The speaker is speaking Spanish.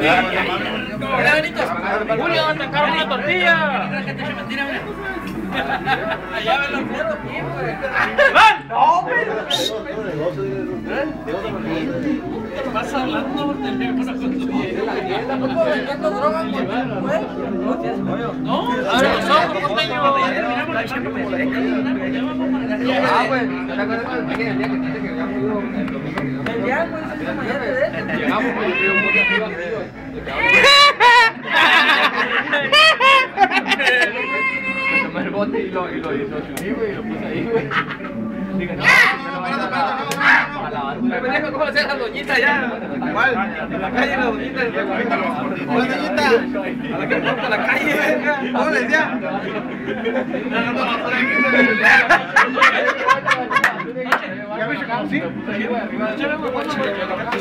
Hola, Benito. Julio, te encargo una tortilla. Allá ven los platos, ¡van! ¡No, pero! Vas hablando por teléfono con tu vieja. ¿Tampoco vendiendo drogas por no, abre los ojos, costeño. Ah, pues, ¿te acuerdas del día que dice que había podido el domingo? El día, pues, llegamos, pues, yo fui un poco activo. Tomé el bote y lo subí, güey, y lo puse ahí, güey. Dije, no, me pendejo, ¿cómo hacer la doñita ya? ¿Cuál? En la calle la doñita. ¿Cuál doñita? A la que corta la calle, venga. ¿Cómo le decía? Ya me conocí.